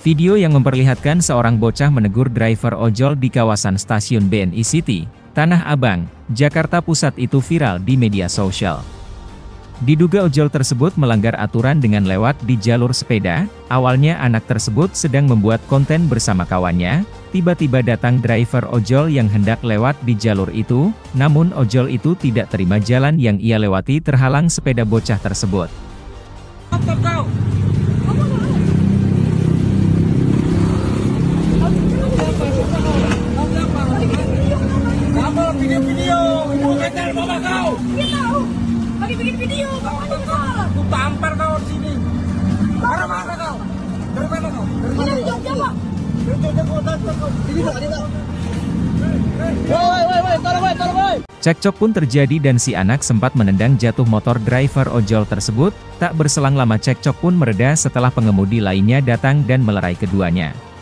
Video yang memperlihatkan seorang bocah menegur driver ojol di kawasan stasiun BNI City, Tanah Abang, Jakarta Pusat itu viral di media sosial. Diduga ojol tersebut melanggar aturan dengan lewat di jalur sepeda. Awalnya anak tersebut sedang membuat konten bersama kawannya, tiba-tiba datang driver ojol yang hendak lewat di jalur itu, namun ojol itu tidak terima jalan yang ia lewati terhalang sepeda bocah tersebut. Bikin video, kau ada kau. Aku tampar kau di sini. Mana kau? Dari mana kau? Dari Jogja. Cekcok pun terjadi dan si anak sempat menendang jatuh motor driver ojol tersebut. Tak berselang lama cekcok pun mereda setelah pengemudi lainnya datang dan melerai keduanya.